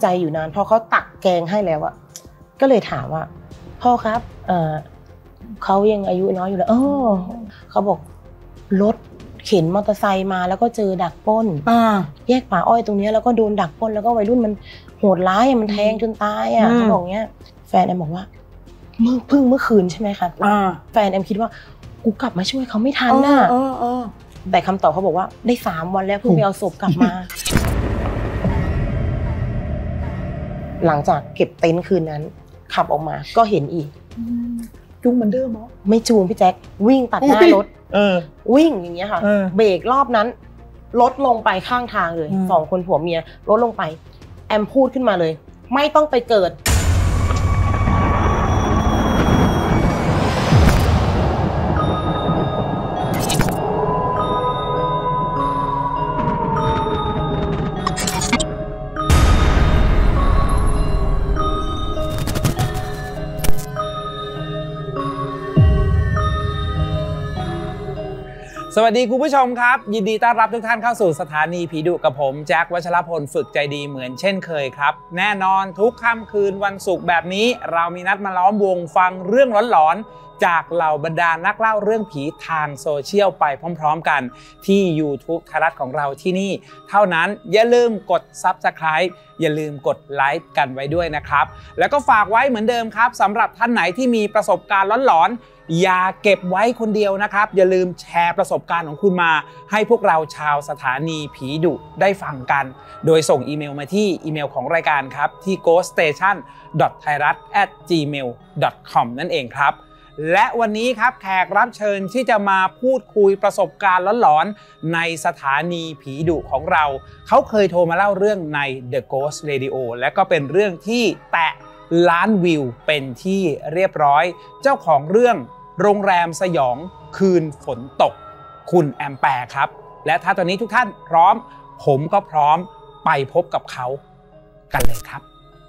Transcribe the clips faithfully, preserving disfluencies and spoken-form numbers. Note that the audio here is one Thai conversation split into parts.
ใจอยู่นานพอเขาตักแกงให้แล้วอะก็เลยถามว่าพ่อครับเออเขายังอายุน้อยอยู่เลยเออเขาบอกรถเข็นมอเตอร์ไซค์มาแล้วก็เจอดักปล้นแยกป่าอ้อยตรงนี้แล้วก็โดนดักปล้นแล้วก็วัยรุ่นมันโหดร้ายมันแทงจนตายอ่ะเขาบอกเงี้ยแฟนแอมบอกว่าเมื่อเพิ่งเมื่อคืนใช่ไหมคะแฟนแอมคิดว่ากูกลับมาช่วยเขาไม่ทันน่ะแต่คำตอบเขาบอกว่าได้สามวันแล้วเพิ่งไปเอาศพกลับมาหลังจากเก็บเต็นท์คืนนั้นขับออกมาก็เห็นอีกจูงเหมือนเดิมเหรอไม่จูงพี่แจ็ควิ่งตัดหน้ารถวิ่งอย่างเงี้ยค่ะเบรกรอบนั้นรถลงไปข้างทางเลยสองคนผัวเมียรถลงไปแอมพูดขึ้นมาเลยไม่ต้องไปเกิดสวัสดีคุณผู้ชมครับยินดีต้อนรับทุกท่านเข้าสู่สถานีผีดุกับผมแจ็ควัชรพลฝึกใจดีเหมือนเช่นเคยครับแน่นอนทุกค่ำคืนวันศุกร์แบบนี้เรามีนัดมาล้อมวงฟังเรื่องหลอนๆจากเหล่าบรรดานักเล่าเรื่องผีทางโซเชียลไปพร้อมๆกันที่ YouTube ไทยรัฐของเราที่นี่เท่านั้นอย่าลืมกด ซับสไครบ์ อย่าลืมกดไลค์กันไว้ด้วยนะครับแล้วก็ฝากไว้เหมือนเดิมครับสำหรับท่านไหนที่มีประสบการณ์หลอนๆอย่าเก็บไว้คนเดียวนะครับอย่าลืมแชร์ประสบการณ์ของคุณมาให้พวกเราชาวสถานีผีดุได้ฟังกันโดยส่งอีเมลมาที่อีเมลของรายการครับที่ โกสต์สเตชัน ดอท ไทยรัฐ แอท จีเมล ดอท คอม นั่นเองครับและวันนี้ครับแขกรับเชิญที่จะมาพูดคุยประสบการณ์หลอนๆในสถานีผีดุของเราเขาเคยโทรมาเล่าเรื่องใน The Ghost Radio และก็เป็นเรื่องที่แตะล้านวิวเป็นที่เรียบร้อยเจ้าของเรื่องโรงแรมสยองคืนฝนตกคุณแอมแปร์ครับและถ้าตอนนี้ทุกท่านพร้อมผมก็พร้อมไปพบกับเขากันเลยครับ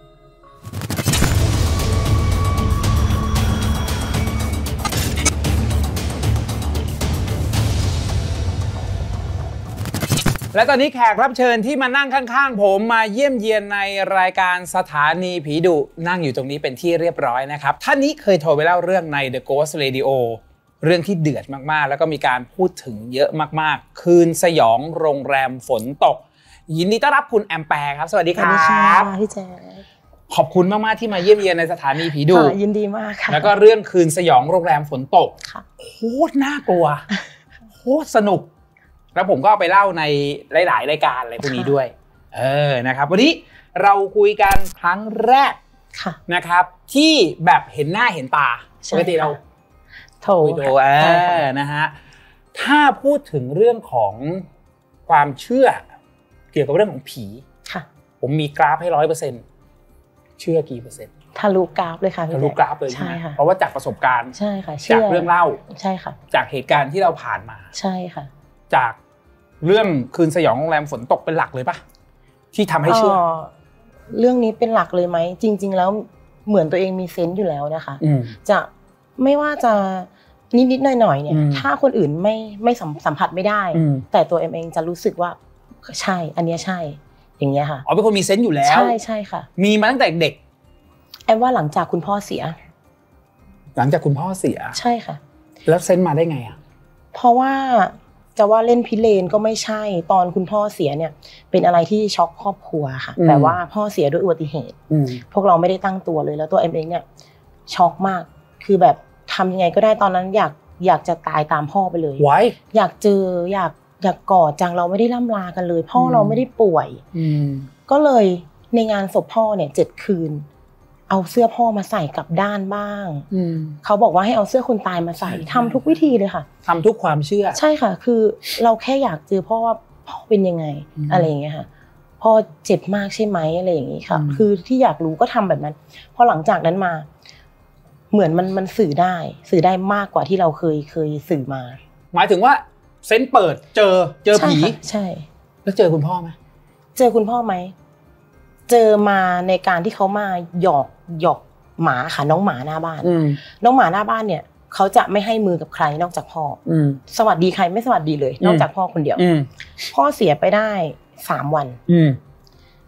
และตอนนี้แขกรับเชิญที่มานั่งข้างๆผมมาเยี่ยมเยียนในรายการสถานีผีดุนั่งอยู่ตรงนี้เป็นที่เรียบร้อยนะครับท่านนี้เคยโทรไปเล่าเรื่องใน The Ghost Radio เรื่องที่เดือดมากๆแล้วก็มีการพูดถึงเยอะมากๆคืนสยองโรงแรมฝนตกยินดีต้อนรับคุณแอมแปร์ครับสวัสดีครับพี่แจ๊คขอบคุณมากๆที่มาเยี่ยมเยียนในสถานีผีดุยินดีมากค่ะแล้วก็เรื่องคืนสยองโรงแรมฝนตกโคตรน่ากลัวโคตรสนุกแล้วผมก็เอาไปเล่าในหลายๆรายการอะไรพวกนี้ด้วยเออนะครับวันนี้เราคุยกันครั้งแรกนะครับที่แบบเห็นหน้าเห็นตาปกติเราโทรโทรเออนะฮะถ้าพูดถึงเรื่องของความเชื่อเกี่ยวกับเรื่องของผีผมมีกราฟให้ร้อยเปอร์เซ็นต์เชื่อกี่เปอร์เซ็นต์ทะลุกราฟเลยค่ะทะลุกราฟเลยใช่ไหมเพราะว่าจากประสบการณ์ใช่ค่ะจากเรื่องเล่าใช่ค่ะจากเหตุการณ์ที่เราผ่านมาใช่ค่ะจากเรื่องคืนสยองโรงแรมฝนตกเป็นหลักเลยปะที่ทำให้เชื่อเรื่องนี้เป็นหลักเลยไหมจริงๆแล้วเหมือนตัวเองมีเซนส์อยู่แล้วนะคะจะไม่ว่าจะนิดๆหน่อยๆเนี่ยถ้าคนอื่นไม่ไม่สัมผัสไม่ได้แต่ตัวเองเองจะรู้สึกว่าใช่อันนี้ใช่อย่างเงี้ยค่ะอ๋อเป็นคนมีเซนส์อยู่แล้วใช่ใช่ค่ะมีมาตั้งแต่เด็กแอมว่าหลังจากคุณพ่อเสียหลังจากคุณพ่อเสียใช่ค่ะแล้วเซนส์มาได้ไงอ่ะเพราะว่าจะว่าเล่นพิเรนก็ไม่ใช่ตอนคุณพ่อเสียเนี่ยเป็นอะไรที่ช็อกครอบครัวค่ะแต่ว่าพ่อเสียด้วยอุบัติเหตุพวกเราไม่ได้ตั้งตัวเลยแล้วตัวเอ็มเองเนี่ยช็อกมากคือแบบทำยังไงก็ได้ตอนนั้นอยากอยากจะตายตามพ่อไปเลยอยากเจออยากอยากกอดจังเราไม่ได้ล่ำลากันเลยพ่อเราไม่ได้ป่วยก็เลยในงานศพพ่อเนี่ยเจ็ดคืนเอาเสื้อพ่อมาใส่กลับด้านบ้างเขาบอกว่าให้เอาเสื้อคนตายมาใส่ทำทุกวิธีเลยค่ะทำทุกความเชื่อใช่ค่ะคือเราแค่อยากเจอพ่อว่าพ่อเป็นยังไงอะไรอย่างเงี้ยค่ะพ่อเจ็บมากใช่ไหมอะไรอย่างงี้ค่ะคือที่อยากรู้ก็ทำแบบนั้นพอหลังจากนั้นมาเหมือนมันมันสื่อได้สื่อได้มากกว่าที่เราเคยเคยสื่อมาหมายถึงว่าเซนส์เปิดเจอเจอผีใช่แล้วเจอคุณพ่อไหมเจอคุณพ่อไหมเจอมาในการที่เขามาหยอกหยอกหมาค่ะน้องหมาหน้าบ้านน้องหมาหน้าบ้านเนี่ยเขาจะไม่ให้มือกับใครนอกจากพ่อสวัสดีใครไม่สวัสดีเลยนอกจากพ่อคนเดียวพ่อเสียไปได้สามวัน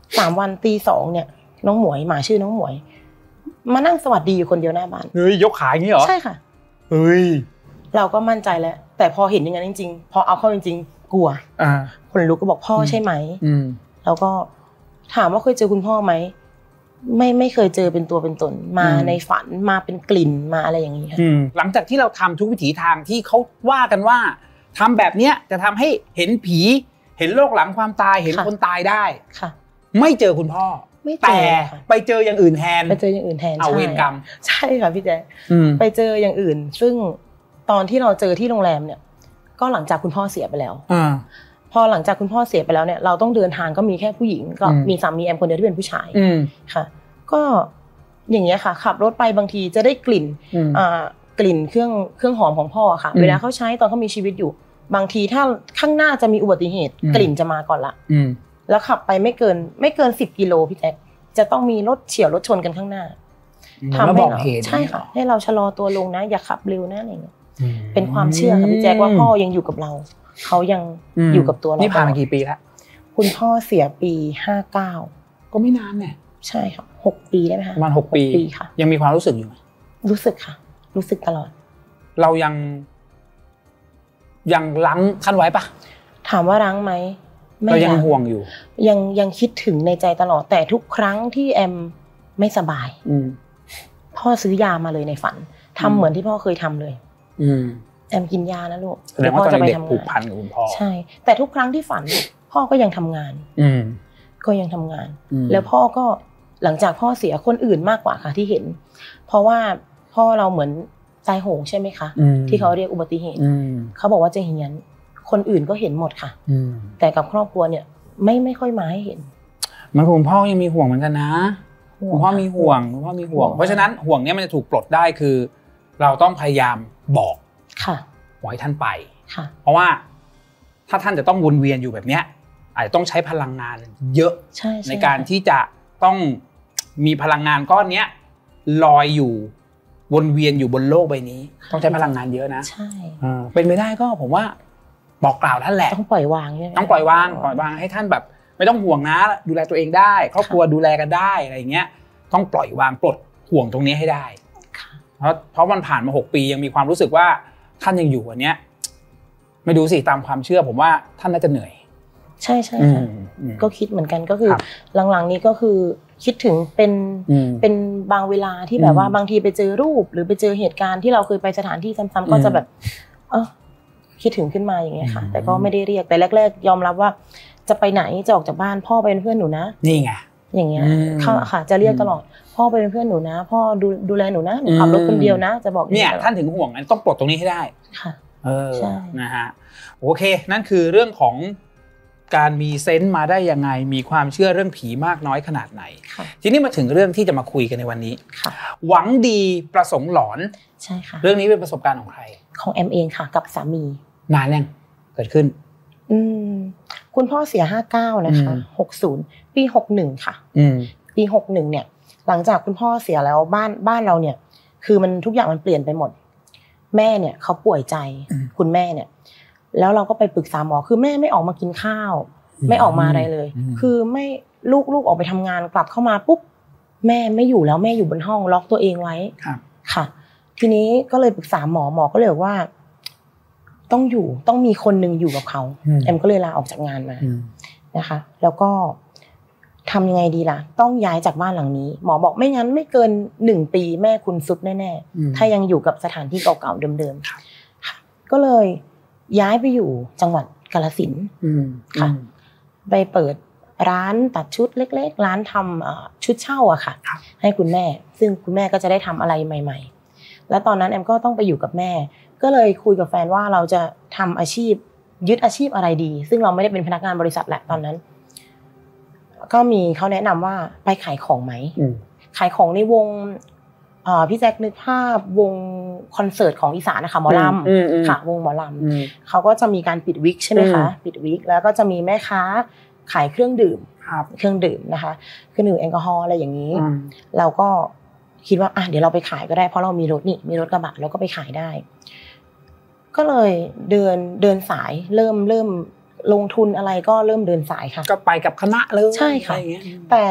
สามวันตีสองเนี่ยน้องหมวยหมาชื่อน้องหมวยมานั่งสวัสดีอยู่คนเดียวหน้าบ้านเฮ้ยยกขาอย่างนี้เหรอใช่ค่ะเฮ้ยเราก็มั่นใจแล้วแต่พอเห็นอย่างนั้นจริงๆพอเอาเข้าจริงๆกลัวอ่าคนลุกก็บอกพ่อใช่ไหมอืมแล้วก็ถามว่าเคยเจอคุณพ่อไหมไม่ไม่เคยเจอเป็นตัวเป็นตนมาในฝันมาเป็นกลิ่นมาอะไรอย่างนี้ค่ะหลังจากที่เราทำทุกวิถีทางที่เขาว่ากันว่าทำแบบเนี้ยจะทำให้เห็นผีเห็นโลกหลังความตายเห็นคนตายได้ค่ะไม่เจอคุณพ่อแต่ไปเจออย่างอื่นแทนไปเจออย่างอื่นแทนเอาเวรกรรมใช่ค่ะพี่แจ๊คไปเจออย่างอื่นซึ่งตอนที่เราเจอที่โรงแรมเนี่ยก็หลังจากคุณพ่อเสียไปแล้วอ่าพอหลังจากคุณพ่อเสียไปแล้วเนี่ยเราต้องเดินทางก็มีแค่ผู้หญิงก็มีสามีแอมคนเดียวที่เป็นผู้ชายค่ะก็อย่างเงี้ยค่ะขับรถไปบางทีจะได้กลิ่นอ่ากลิ่นเครื่องเครื่องหอมของพ่อค่ะเวลาเขาใช้ตอนเขามีชีวิตอยู่บางทีถ้าข้างหน้าจะมีอุบัติเหตุกลิ่นจะมาก่อนละแล้วขับไปไม่เกินไม่เกินสิบกิโลพี่แจ๊คจะต้องมีรถเฉี่ยวรถชนกันข้างหน้าทำให้เราใช่ค่ะให้เราชะลอตัวลงนะอย่าขับเร็วนะอะไรเงี้ยเป็นความเชื่อค่ะพี่แจ๊คว่าพ่อยังอยู่กับเราเขายังอยู่กับตัวเรานี่ผ่านมากี่ปีแล้วคุณพ่อเสียปีห้าเก้าก็ไม่นานเนี่ยใช่ค่ะหกปีได้ไหมคะประมาณหกปีค่ะยังมีความรู้สึกอยู่ไหมรู้สึกค่ะรู้สึกตลอดเรายังยังรั้งท่านไว้ปะถามว่ารั้งไหมเรายังห่วงอยู่ยังยังคิดถึงในใจตลอดแต่ทุกครั้งที่แอมไม่สบายพ่อซื้อยามาเลยในฝันทำเหมือนที่พ่อเคยทำเลยแอมกินยานะลูกแสดงว่าตอนเด็กผูกพันกับคุณพ่อใช่แต่ทุกครั้งที่ฝันพ่อก็ยังทำงานก็ยังทำงานแล้วพ่อก็หลังจากพ่อเสียคนอื่นมากกว่าค่ะที่เห็นเพราะว่าพ่อเราเหมือนตายโหงใช่ไหมคะที่เขาเรียกอุบัติเหตุเขาบอกว่าจะเหียนคนอื่นก็เห็นหมดค่ะแต่กับครอบครัวเนี่ยไม่ไม่ค่อยมาให้เห็นมันคุณพ่อยังมีห่วงเหมือนกันนะคุณพ่อมีห่วงคุณพ่อมีห่วงเพราะฉะนั้นห่วงเนี้ยมันจะถูกปลดได้คือเราต้องพยายามบอกค่ะบอกให้ท่านไปค่ะเพราะว่าถ้าท่านจะต้องวนเวียนอยู่แบบเนี้ยอาจจะต้องใช้พลังงานเยอะในการที่จะต้องมีพลังงานก้อนเนี้ยลอยอยู่วนเวียนอยู่บนโลกใบนี้ต้องใช้พลังงานเยอะนะใช่เป็นไปได้ก็ผมว่าบอกกล่าวท่านแหละต้องปล่อยวางใช่ไหมต้องปล่อยวางปล่อยวางให้ท่านแบบไม่ต้องห่วงนะดูแลตัวเองได้ครอบครัวดูแลกันได้อะไรอย่างเงี้ยต้องปล่อยวางปลดห่วงตรงนี้ให้ได้เพราะเพราะมันผ่านมาหกปียังมีความรู้สึกว่าท่านยังอยู่อันเนี้ยไม่ดูสิตามความเชื่อผมว่าท่านน่าจะเหนื่อยใช่ใช่ค่ะก็คิดเหมือนกันก็คือหลังๆนี้ก็คือคิดถึงเป็นเป็นบางเวลาที่แบบว่าบางทีไปเจอรูปหรือไปเจอเหตุการณ์ที่เราเคยไปสถานที่ซ้ำๆก็จะแบบเออคิดถึงขึ้นมาอย่างเงี้ยค่ะแต่ก็ไม่ได้เรียกแต่แรกๆยอมรับว่าจะไปไหนจะออกจากบ้านพ่อไปเป็นเพื่อนหนูนะนี่ไงอย่างเงี้ยค่ะจะเรียกตลอดพ่อไปเป็นเพื่อนหนูนะพ่อดูดูแลหนูนะหนูขับรถคนเดียวนะจะบอกเนี่ยท่านถึงห่วงต้องปลดตรงนี้ให้ได้ค่ะเออนะฮะโอเคนั่นคือเรื่องของการมีเซนส์มาได้ยังไงมีความเชื่อเรื่องผีมากน้อยขนาดไหนทีนี้มาถึงเรื่องที่จะมาคุยกันในวันนี้หวังดีประสงค์หลอนใช่ค่ะเรื่องนี้เป็นประสบการณ์ของใครของแอมเองค่ะกับสามีนานยังเกิดขึ้นอืมคุณพ่อเสียห้าเก้านะคะหกสิบปีหกสิบเอ็ดค่ะอืมปีหกสิบเอ็ดเนี่ยหลังจากคุณพ่อเสียแล้วบ้านบ้านเราเนี่ยคือมันทุกอย่างมันเปลี่ยนไปหมดแม่เนี่ยเขาป่วยใจคุณแม่เนี่ยแล้วเราก็ไปปรึกษาหมอคือแม่ไม่ออกมากินข้าวไม่ออกมาอะไรเลยคือไม่ลูกลูกออกไปทำงานกลับเข้ามาปุ๊บแม่ไม่อยู่แล้วแม่อยู่บนห้องล็อกตัวเองไว้ค่ะทีนี้ก็เลยปรึกษาหมอหมอก็เลยบอกว่าต้องอยู่ต้องมีคนนึงอยู่กับเขาแอมก็เลยลาออกจากงานมานะคะแล้วก็ทำยังไงดีล่ะต้องย้ายจากบ้านหลังนี้หมอบอกไม่งั้นไม่เกินหนึ่งปีแม่คุณซุดแน่ๆถ้ายังอยู่กับสถานที่เก่าๆเดิมๆค่ะก็เลยย้ายไปอยู่จังหวัดกาฬสินธุ์ค่ะไปเปิดร้านตัดชุดเล็กๆร้านทำชุดเช่าอะค่ะให้คุณแม่ซึ่งคุณแม่ก็จะได้ทำอะไรใหม่ๆแล้วตอนนั้นแอมก็ต้องไปอยู่กับแม่ก็เลยคุยกับแฟนว่าเราจะทำอาชีพยึดอาชีพอะไรดีซึ่งเราไม่ได้เป็นพนักงานบริษัทแหละตอนนั้นก็มีเขาแนะนำว่าไปขายของไหมขายของในวงพี่แจ็คนึกภาพวงคอนเสิร์ตของอีสานนะคะหมอลำค่ะวงหมอลำเขาก็จะมีการปิดวิกใช่ไหมคะปิดวิกแล้วก็จะมีแม่ค้าขายเครื่องดื่มเครื่องดื่มนะคะเครื่องดื่มแอลกอฮอล์อะไรอย่างนี้เราก็คิดว่าอ่ะเดี๋ยวเราไปขายก็ได้เพราะเรามีรถนี่มีรถกระบะเราก็ไปขายได้ก็เลยเดินเดินสายเริ่มเริ่มลงทุนอะไรก็เริ่มเดินสายค่ะก็ไปกับคณะเลยใช่ค่ะแต่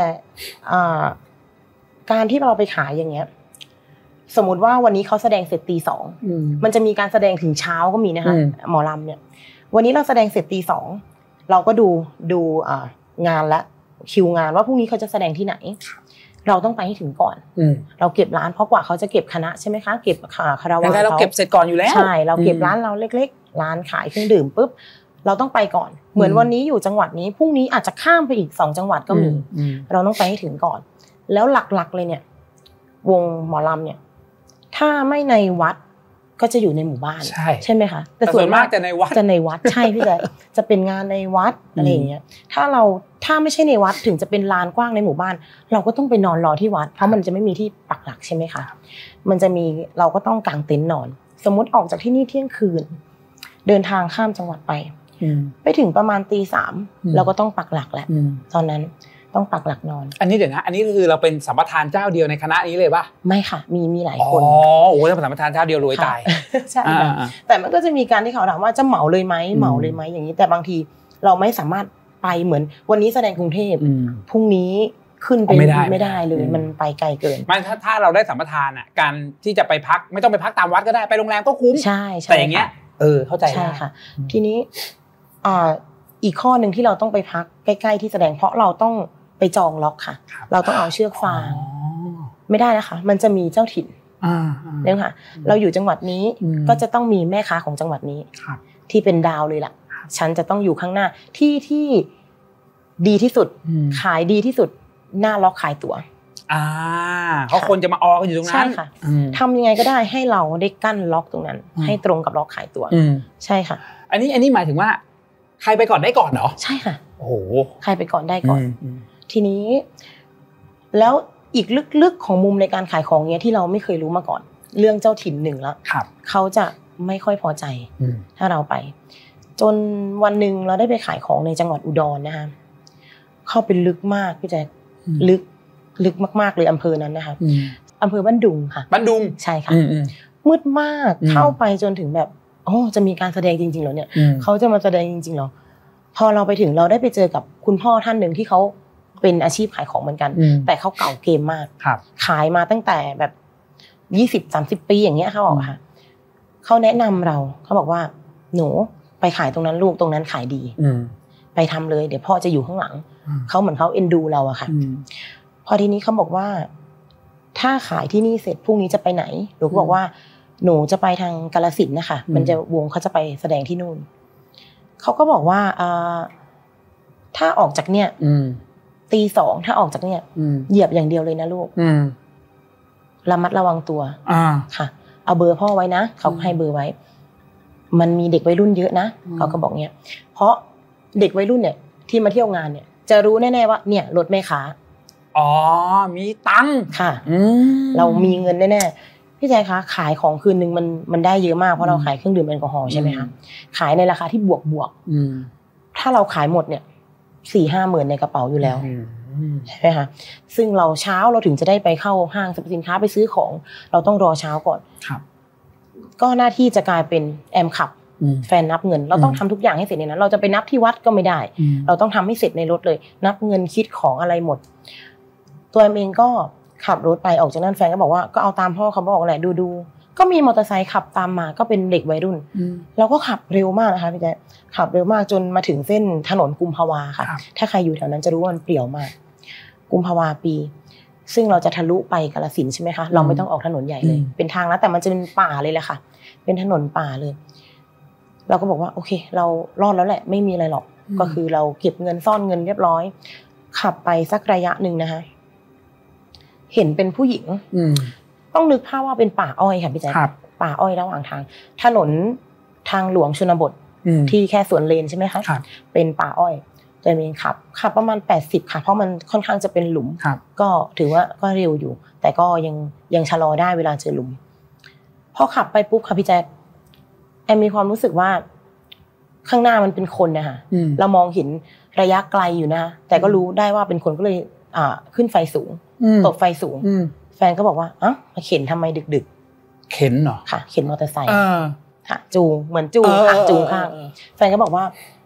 การที่เราไปขายอย่างเงี้ยสมมติว่าวันนี้เขาแสดงเสร็จตีสองมันจะมีการแสดงถึงเช้าก็มีนะคะหมอลำเนี่ยวันนี้เราแสดงเสร็จตีสองเราก็ดูดูงานและคิวงานว่าพรุ่งนี้เขาจะแสดงที่ไหนเราต้องไปให้ถึงก่อนเราเก็บร้านเพราะกว่าเขาจะเก็บคณะใช่ไหมคะเก็บคาราวานเขาเราเก็บเสร็จก่อนอยู่แล้วใช่เราเก็บร้านเราเล็กๆร้านขายเครื่องดื่มปุ๊บเราต้องไปก่อนเหมือนวันนี้อยู่จังหวัดนี้พรุ่งนี้อาจจะข้ามไปอีกสองจังหวัดก็มีเราต้องไปให้ถึงก่อนแล้วหลักๆเลยเนี่ยวงหมอลำเนี่ยถ้าไม่ในวัดก็จะอยู่ในหมู่บ้านใช่ใช่ไหมคะแต่ส่วนมากจะในวัดจะในวัดใช่พี่แจ๊คจะเป็นงานในวัดอะไรอย่างเงี้ยถ้าเราถ้าไม่ใช่ในวัดถึงจะเป็นลานกว้างในหมู่บ้านเราก็ต้องไปนอนรอที่วัดเพราะมันจะไม่มีที่ปักหลักใช่ไหมคะมันจะมีเราก็ต้องกางเต็นท์นอนสมมติออกจากที่นี่เที่ยงคืนเดินทางข้ามจังหวัดไปไปถึงประมาณตีสามเราก็ต้องปักหลักแหละตอนนั้นต้องปักหลักนอนอันนี้เดี๋ยวนะอันนี้คือเราเป็นสัมปทานเจ้าเดียวในคณะนี้เลยป่ะไม่ค่ะมีมีหลายคนอ๋อโอ้ยสัมปทานเจ้าเดียวรวยตายใช่ค่ะแต่มันก็จะมีการที่เขาถามว่าจะเหมาเลยไหมเหมาเลยไหมอย่างนี้แต่บางทีเราไม่สามารถไปเหมือนวันนี้แสดงกรุงเทพพรุ่งนี้ขึ้นไปไม่ได้ไม่ได้เลยมันไปไกลเกินมันถ้าถ้าเราได้สัมปทานอ่ะการที่จะไปพักไม่ต้องไปพักตามวัดก็ได้ไปโรงแรมก็คุ้มใช่แต่อย่างเงี้ยเออเข้าใจใช่ค่ะทีนี้อ่าอีกข้อนึงที่เราต้องไปพักใกล้ๆที่แสดงเพราะเราต้องไปจองล็อกค่ะเราต้องเอาเชือกฟางไม่ได้นะคะมันจะมีเจ้าถิ่นเนี่ยค่ะเราอยู่จังหวัดนี้ก็จะต้องมีแม่ค้าของจังหวัดนี้ที่เป็นดาวเลยล่ะฉันจะต้องอยู่ข้างหน้าที่ที่ดีที่สุดขายดีที่สุดหน้าล็อกขายตั๋วอ่าเขาคนจะมาออกันอยู่ตรงนั้นใช่ค่ะทำยังไงก็ได้ให้เราได้กั้นล็อกตรงนั้นให้ตรงกับล็อกขายตั๋วใช่ค่ะอันนี้อันนี้หมายถึงว่าใครไปก่อนได้ก่อนเหรอใช่ค่ะโอ้โหใครไปก่อนได้ก่อนทีนี้แล้วอีกลึกๆของมุมในการขายของเนี้ยที่เราไม่เคยรู้มาก่อนเรื่องเจ้าถิ่นหนึ่งแล้วเขาจะไม่ค่อยพอใจถ้าเราไปจนวันหนึ่งเราได้ไปขายของในจังหวัดอุดรนะคะเข้าไปลึกมากพี่แจ๊คลึกลึกมากๆเลยอำเภอนั้นนะคะอำเภอบ้านดุงค่ะบ้านดุงใช่ค่ะมืดมากเข้าไปจนถึงแบบอ๋อจะมีการแสดงจริงๆเหรอเนี่ยเขาจะมาแสดงจริงๆเหรอพอเราไปถึงเราได้ไปเจอกับคุณพ่อท่านหนึ่งที่เขาเป็นอาชีพขายของเหมือนกันแต่เขาเก่าเกมมากขายมาตั้งแต่แบบยี่สิบสามสิบปีอย่างเงี้ยเขาบอกค่ะเขาแนะนำเราเขาบอกว่าหนูไปขายตรงนั้นลูกตรงนั้นขายดีไปทำเลยเดี๋ยวพ่อจะอยู่ข้างหลังเขาเหมือนเขาเอ็นดูเราอะค่ะพอทีนี้เขาบอกว่าถ้าขายที่นี่เสร็จพรุ่งนี้จะไปไหนหนูก็บอกว่าหนูจะไปทางกาฬสินธุ์นะคะมันจะวงเขาจะไปแสดงที่นู่นเขาก็บอกว่าถ้าออกจากเนี่ยตีสองถ้าออกจากเนี่ยเหยียบอย่างเดียวเลยนะลูกระมัดระวังตัวค่ะเอาเบอร์พ่อไว้นะเขาให้เบอร์ไว้มันมีเด็กวัยรุ่นเยอะนะเขาก็บอกเนี่ยเพราะเด็กวัยรุ่นเนี่ยที่มาเที่ยวงานเนี่ยจะรู้แน่ๆว่าเนี่ยรถแม่ค้าอ๋อมีตังค์ค่ะเรามีเงินแน่ๆพี่แจ๊คคะขายของคืนนึงมันมันได้เยอะมากเพราะเราขายเครื่องดื่มแอลกอฮอล์ใช่ไหมคะขายในราคาที่บวกบวกถ้าเราขายหมดเนี่ยสี่ห้าหมื่นในกระเป๋าอยู่แล้วใช่ไหมคะซึ่งเราเช้าเราถึงจะได้ไปเข้าห้างสรรพสินค้าไปซื้อของเราต้องรอเช้าก่อนก็หน้าที่จะกลายเป็นแอมขับแฟนนับเงินเราต้องทำทุกอย่างให้เสร็จในนั้นเราจะไปนับที่วัดก็ไม่ได้เราต้องทำให้เสร็จในรถเลยนับเงินคิดของอะไรหมดตัวเองก็ขับรถไปออกจากนั้นแฟนก็บอกว่าก็เอาตามพ่อเขาบอกแหละดูดูก็มีมอเตอร์ไซค์ขับตามมาก็เป็นเด็กวัยรุ่นเราก็ขับเร็วมากนะคะพี่แจ๊คขับเร็วมากจนมาถึงเส้นถนนกุมภาวาค่ะถ้าใครอยู่แถวนั้นจะรู้ว่ามันเปรี่ยวมากกุมภาวาปีซึ่งเราจะทะลุไปกาฬสินธุ์ใช่ไหมคะเราไม่ต้องออกถนนใหญ่เลยเป็นทางแล้วแต่มันจะเป็นป่าเลยแหละค่ะเป็นถนนป่าเลยเราก็บอกว่าโอเคเรารอดแล้วแหละไม่มีอะไรหรอกก็คือเราเก็บเงินซ่อนเงินเรียบร้อยขับไปสักระยะนึงนะคะเห็นเป็นผู้หญิงต้องนึกภาพว่าเป็นป่าอ้อยค่ะพี่แจ๊คป่าอ้อยระหว่างทางถนนทางหลวงชนบทที่แค่สวนเลนใช่ไหมคะเป็นป่าอ้อยตัวเองขับขับประมาณแปดสิบค่ะเพราะมันค่อนข้างจะเป็นหลุมก็ถือว่าก็เร็วอยู่แต่ก็ยังยังชะลอได้เวลาเจอหลุมพอขับไปปุ๊บค่ะพี่แจ๊คแอมมีความรู้สึกว่าข้างหน้ามันเป็นคนนะคะเรามองเห็นระยะไกลอยู่นะแต่ก็รู้ได้ว่าเป็นคนก็เลยอ่าขึ้นไฟสูงตบไฟสูงแฟนก็บอกว่าอ้าวมาเข็นทำไมดึกๆเข็นเหรอค่ะเข็นมอเตอร์ไซค์ค่ะจูงเหมือนจูงค่ะจูงข้างแฟนก็บอกว่า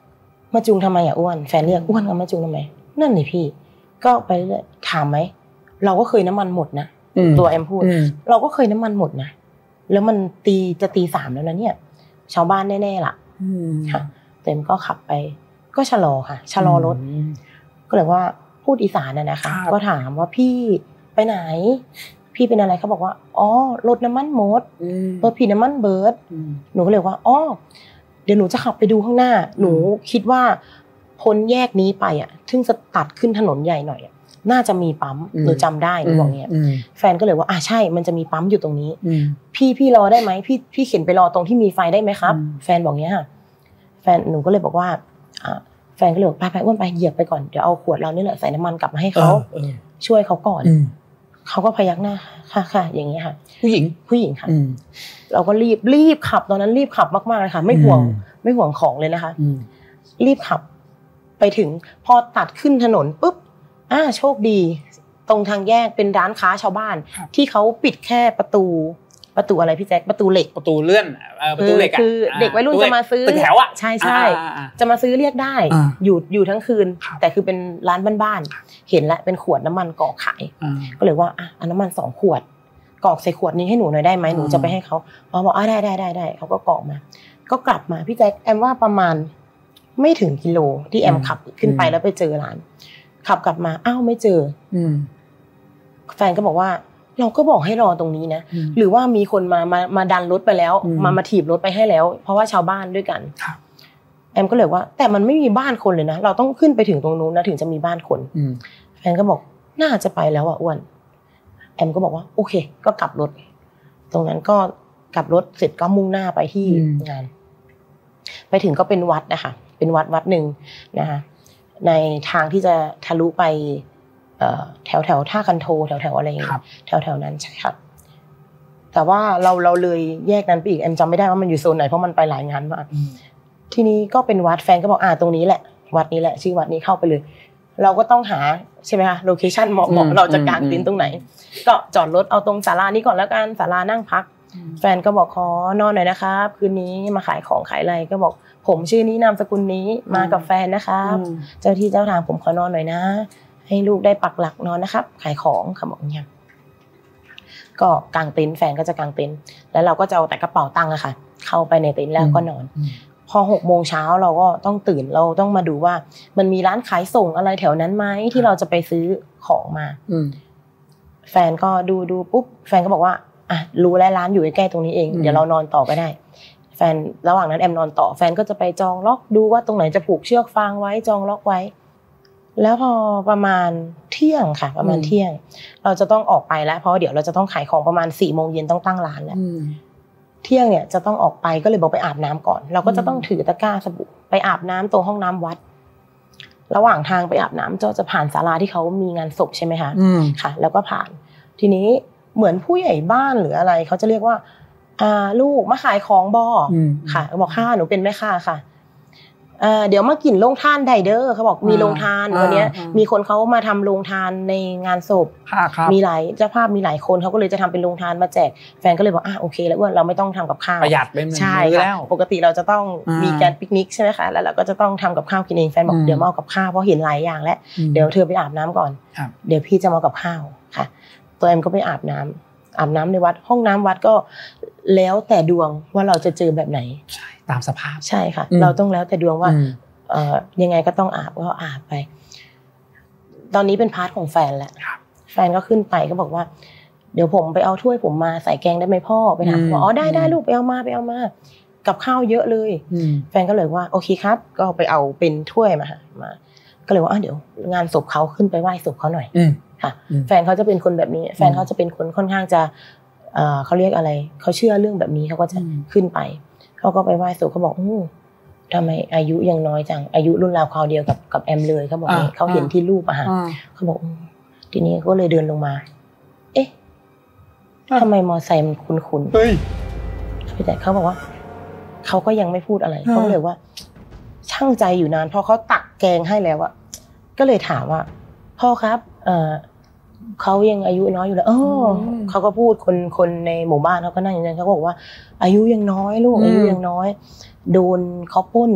มาจูงทำไมอ่ะอ้วนแฟนเรียกอ้วนเอามาจูงทำไมนั่นนี่พี่ก็ไปเรื่อยถามไหมเราก็เคยน้ำมันหมดนะตัวแอมพูดเราก็เคยน้ำมันหมดนะแล้วมันตีจะตีสามแล้วนะเนี่ยชาวบ้านแน่ๆล่ะค่ะเต็มก็ขับไปก็ชะลอค่ะชะลอรถก็เลยว่าพูดอีสานน่ะนะคะก็ถามว่าพี่ไปไหนพี่เป็นอะไรเขาบอกว่าอ๋อรถน้ำมันหมดรถพี่น้ำมันเบิร์ดหนูก็เลยว่าอ๋อเดี๋ยวหนูจะขับไปดูข้างหน้าหนูคิดว่าพ้นแยกนี้ไปอ่ะซึ่งจะตัดขึ้นถนนใหญ่หน่อยน่าจะมีปั๊มหนูจำได้หนูบอกเนี้ยแฟนก็เลยว่าอ่ะใช่มันจะมีปั๊มอยู่ตรงนี้พี่พี่รอได้ไหมพี่พี่เข็นไปรอตรงที่มีไฟได้ไหมครับแฟนบอกเนี้ยค่ะแฟนหนูก็เลยบอกว่าอ่าแฟนก็เลยบอกไปไปอ้วนไปเหยียบไปก่อนเดี๋ยวเอาขวดเรานี่แหละใส่น้ำมันกลับมาให้เขาช่วยเขาก่อนเขาก็พยักหน้าค่ะค่ะอย่างนี้ค่ะผู้หญิงผู้หญิงค่ะเราก็รีบรีบขับตอนนั้นรีบขับมากๆเลยค่ะไม่ห่วงไม่ห่วงของเลยนะคะรีบขับไปถึงพอตัดขึ้นถนนปุ๊บอ่าโชคดีตรงทางแยกเป็นร้านค้าชาวบ้านที่เขาปิดแค่ประตูประตูอะไรพี่แจ๊คประตูเหล็กประตูเลื่อนเอ่อประตูเหล็กคือเด็กวัยรุ่นจะมาซื้อตึกแถวอ่ะใช่ๆจะมาซื้อเรียกได้อยู่อยู่ทั้งคืนแต่คือเป็นร้านบ้านๆเห็นแล้วเป็นขวดน้ำมันกรอกขายก็เลยว่าอ่ะเอาน้ำมันสองขวดกรอกใส่ขวดนี้ให้หนูหน่อยได้ไหมหนูจะไปให้เขาเขาบอกอ่ะได้ได้ได้ได้เขาก็กรอกมาก็กลับมาพี่แจ๊คแอมว่าประมาณไม่ถึงกิโลที่แอมขับขึ้นไปแล้วไปเจอร้านขับกลับมาอ้าวไม่เจอแฟนก็บอกว่าเราก็บอกให้รอตรงนี้นะหรือว่ามีคนมามามาดันรถไปแล้วมามาถีบรถไปให้แล้วเพราะว่าชาวบ้านด้วยกันแอมก็เลยว่าแต่มันไม่มีบ้านคนเลยนะเราต้องขึ้นไปถึงตรงนู้นนะถึงจะมีบ้านคนแฟนก็บอกน่าจะไปแล้วอ่ะอ้วนแอมก็บอกว่าโอเคก็กลับรถตรงนั้นก็กลับรถเสร็จก็มุ่งหน้าไปที่งานไปถึงก็เป็นวัดนะคะเป็นวัดวัดหนึ่งนะคะในทางที่จะทะลุไปแถวแถวท่าคันโทแถวแถวอะไรอย่างเงี้ยแถวแถวนั้นใช่ครับแต่ว่าเราเราเลยแยกนั้นไปอีกแอมจำไม่ได้ว่ามันอยู่โซนไหนเพราะมันไปหลายงานมากทีนี้ก็เป็นวัดแฟนก็บอกอ่าตรงนี้แหละวัดนี้แหละชื่อวัดนี้เข้าไปเลยเราก็ต้องหาใช่ไหมคะโลเคชั่นเหมาะๆเราจะกางเต็นท์ตรงไหนก็จอดรถเอาตรงศาลานี้ก่อนแล้วกันศาลานั่งพักแฟนก็บอกขอนอนหน่อยนะครับคืนนี้มาขายของขายอะไรก็บอกผมชื่อนี้นามสกุลนี้มากับแฟนนะครับเจ้าที่เจ้าทางผมขอนอนหน่อยนะให้ลูกได้ปักหลักนอนนะครับขายของเขาบอกอย่างเงี้ยก็กางเต็นท์แฟนก็จะกางเต็นท์แล้วเราก็จะเอาแต่กระเป๋าตังค์อะค่ะเข้าไปในเต็นท์แล้วก็นอนพอหกโมงเช้าเราก็ต้องตื่นเราต้องมาดูว่ามันมีร้านขายส่งอะไรแถวนั้นไหมที่เราจะไปซื้อของมาแฟนก็ดูดูปุ๊บแฟนก็บอกว่าอ่ะรู้แล้วร้านอยู่ใกล้ๆตรงนี้เองเดี๋ยวเรานอนต่อก็ได้แฟนระหว่างนั้นแอมนอนต่อแฟนก็จะไปจองล็อกดูว่าตรงไหนจะผูกเชือกฟางไว้จองล็อกไว้แล้วพอประมาณเที่ยงค่ะประมาณเที่ยงเราจะต้องออกไปแล้วเพราะเดี๋ยวเราจะต้องขายของประมาณสี่โมงเย็นต้องตั้งร้านแล้วเที่ยงเนี่ยจะต้องออกไปก็เลยบอกไปอาบน้ำก่อนเราก็จะต้องถือตะกร้าสบู่ไปอาบน้ำตรงห้องน้ำวัดระหว่างทางไปอาบน้ำจะจะผ่านศาลาที่เขามีงานศพใช่ไหมคะค่ะแล้วก็ผ่านทีนี้เหมือนผู้ใหญ่บ้านหรืออะไรเขาจะเรียกว่าอ่าลูกมาขายของบ่ค่ะเขาบอกค่ะหนูเป็นแม่ค้าค่ะอ่าเดี๋ยวมากินโรงทานไดเดอร์เขาบอกมีโรงทานวันนี้มีคนเขามาทำโรงทานในงานศพมีหลายเจ้าภาพมีหลายคนเขาก็เลยจะทำเป็นโรงทานมาแจกแฟนก็เลยบอกอ่ะโอเคแล้วอ้วนเราไม่ต้องทำกับข้าวประหยัดไปใช่แล้วปกติเราจะต้องมีการปิกนิกใช่ไหมคะแล้วเราก็จะต้องทำกับข้าวกินเองแฟนบอกเดี๋ยวมาเอากับข้าวเพราะเห็นหลายอย่างแล้วเดี๋ยวเธอไปอาบน้ำก่อนเดี๋ยวพี่จะมากับข้าวค่ะตัวเอ็มก็ไปอาบน้ำอาบน้ำในวัดห้องน้ำวัดก็แล้วแต่ดวงว่าเราจะเจอแบบไหนใช่ตามสภาพใช่ค่ะเราต้องแล้วแต่ดวงว่าเอ่อยังไงก็ต้องอาบก็อาบไปตอนนี้เป็นพาร์ทของแฟนแหละแฟนก็ขึ้นไปก็บอกว่าเดี๋ยวผมไปเอาถ้วยผมมาใส่แกงได้ไหมพ่อไปถามบอกอ๋อได้ได้ลูกไปเอามาไปเอามากับข้าวเยอะเลยแฟนก็เลยว่าโอเคครับก็ไปเอาเป็นถ้วยมามาก็เลยว่าเดี๋ยวงานศพเขาขึ้นไปไหว้ศพเขาหน่อยค่ะแฟนเขาจะเป็นคนแบบนี้แฟนเขาจะเป็นคนค่อนข้างจะเอ่อเขาเรียกอะไรเขาเชื่อเรื่องแบบนี้เขาก็จะขึ้นไปเขาก็ไปไหว้ศพเขาบอกอู้ทำไมอายุยังน้อยจังอายุรุ่นราวคราวเดียวกับกับแอมเลยเขาบอกเขาเห็นที่รูปอะฮะเขาบอกทีนี้ก็เลยเดินลงมาเอ๊ะทำไมมอไซค์มันคุ้นๆเฮ้ยแต่เขาบอกว่าเขาก็ยังไม่พูดอะไรเขาเลยว่าช่างใจอยู่นานพอเขาตักแกงให้แล้วอะก็เลยถามว่าพ่อครับเอ่อเขายังอายุน้อยอยู่เลยเออเขาก็พูดคนคนในหมู่บ้านเขาก็นั่งอย่างนั้นเขาบอกว่าอายุยังน้อยลูกอายุยังน้อยโดนเขาปล้น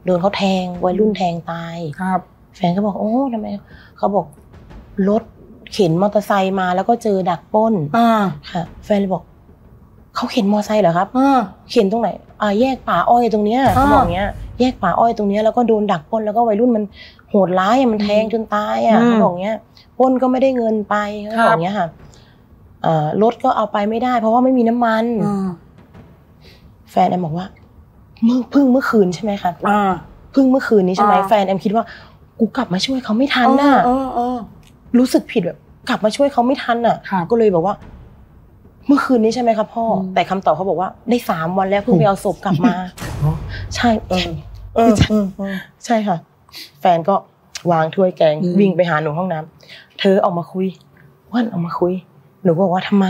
โดนเขาแทงวัยรุ่นแทงตายครับแฟนก็บอกโอ้ทำไมเขาบอกรถเข็นมอเตอร์ไซค์มาแล้วก็เจอดักปล้นค่ะแฟนเลยบอกเขาเข็นมอเตอร์ไซค์เหรอครับเข็นตรงไหนอ่าแยกป่าอ้อยตรงเนี้ยเขาบอกเนี้ยแยกป่าอ้อยตรงเนี้ยแล้วก็โดนดักปล้นแล้วก็วัยรุ่นมันโหดร้ายมันแทงจนตายอ่ะเขาบอกเนี้ยปล้นก็ไม่ได้เงินไปเขาบอกเนี้ยค่ะรถก็เอาไปไม่ได้เพราะว่าไม่มีน้ำมันแฟนแอมบอกว่าเมื่อเพิ่งเมื่อคืนใช่ไหมคะเพิ่งเมื่อคืนนี้ใช่ไหมแฟนแอมคิดว่ากูกลับมาช่วยเขาไม่ทันน่ะรู้สึกผิดแบบกลับมาช่วยเขาไม่ทันน่ะก็เลยบอกว่าเมื่อคืนนี้ใช่ไหมครับพ่อแต่คำตอบเขาบอกว่าได้สามวันแล้วเพิ่งไปเอาศพกลับมาใช่เออเออใช่ค่ะแฟนก็วางถ้วยแกงวิ่งไปหาหนูห้องน้ำเธอออกมาคุยว่านออกมาคุยหนูบอกว่าทำไม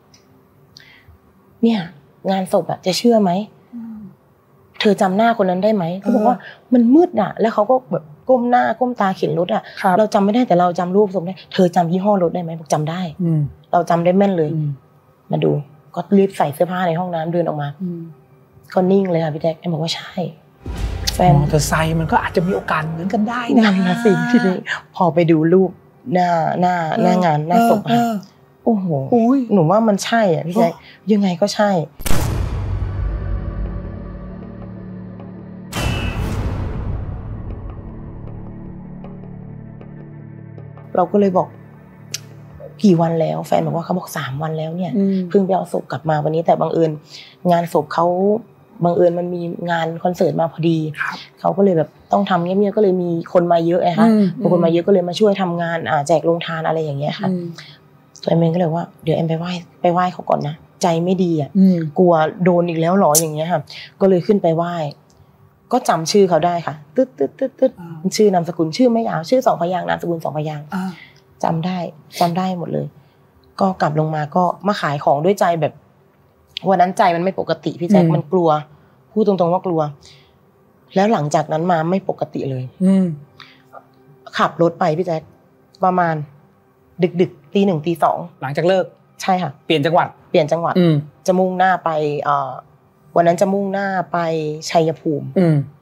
เนี่ยงานศพอะจะเชื่อไหมเธอจำหน้าคนนั้นได้ไหมเขาบอกว่ามันมืดอะแล้วเขาก็แบบก้มหน้าก้มตาเข็นรถอะเราจำไม่ได้แต่เราจำรูปศพได้เธอจำยี่ห้อรถได้ไหมบอกจำได้เราจำได้แม่นเลยมาดูก็รีบใส่เสื้อผ้าในห้องน้ำเดินออกมาก็นิ่งเลยค่ะพี่แจ๊คแอมบอกว่าใช่แฟนมอเตอร์ไซค์มันก็อาจจะมีโอกาสเหมือนกันได้นะนั่นนะสิทีนี้พอไปดูรูปหน้าหน้าหน้างานหน้าศพอะโอ้โหหนูว่ามันใช่อ่ะพี่แจ๊คยังไงก็ใช่เราก็เลยบอกกี่วันแล้วแฟนบอกว่าเขาบอกสามวันแล้วเนี่ยเพิ่งไปเอาศพกลับมาวันนี้แต่บังเอิญงานศพเขาบังเอิญมันมีงานคอนเสิร์ตมาพอดีเขาก็เลยแบบต้องทำเงียบๆก็เลยมีคนมาเยอะไงคะพอคนมาเยอะก็เลยมาช่วยทำงานแจกโรงทานอะไรอย่างเงี้ยค่ะตัวเอ็มก็เลยว่าเดี๋ยวเอ็มไปไหว้ไปไหว้เขาก่อนนะใจไม่ดีอ่ะกลัวโดนอีกแล้วหรออย่างเงี้ยค่ะก็เลยขึ้นไปไหว้ก็จำชื่อเขาได้ค่ะตึ๊ดตึ๊ดตึ๊ดตึ๊ดชื่อนามสกุลชื่อไม่ยาวชื่อสองพยางค์นามสกุลสองพยางค์จำได้จำได้หมดเลยก็กลับลงมาก็มาขายของด้วยใจแบบวันนั้นใจมันไม่ปกติพี่แจ๊คมันกลัวพูดตรงๆว่ากลัวแล้วหลังจากนั้นมาไม่ปกติเลยขับรถไปพี่แจ๊คประมาณดึกๆตีหนึ่งตีสองหลังจากเลิกใช่ค่ะเปลี่ยนจังหวัดเปลี่ยนจังหวัดจะมุ่งหน้าไปวันนั้นจะมุ่งหน้าไปชัยภูมิ